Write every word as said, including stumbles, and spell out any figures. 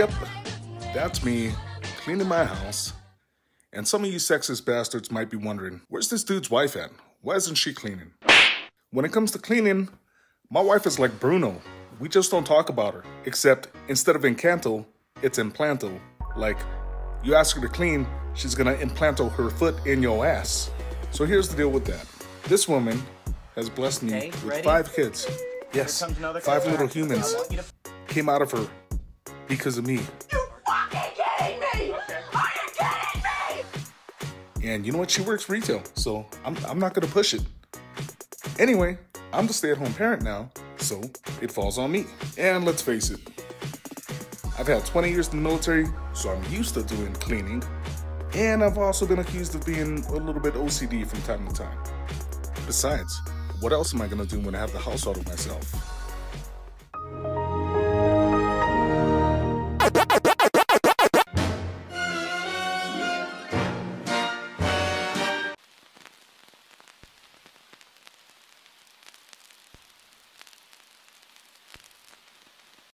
Yep, that's me cleaning my house. And some of you sexist bastards might be wondering, where's this dude's wife at? Why isn't she cleaning? When it comes to cleaning, my wife is like Bruno. We just don't talk about her. Except instead of Encanto, it's Implanto. Like, you ask her to clean, she's gonna implanto her foot in your ass. So here's the deal with that. This woman has blessed me okay, with ready? five kids. Yes, five little humans came out of her because of me. You fucking kidding me? Okay. Are you kidding me? And you know what? She works retail, so I'm, I'm not gonna push it. Anyway, I'm the stay-at-home parent now, so it falls on me. And let's face it, I've had twenty years in the military, so I'm used to doing cleaning. And I've also been accused of being a little bit O C D from time to time. Besides, what else am I gonna do when I have the house all to myself?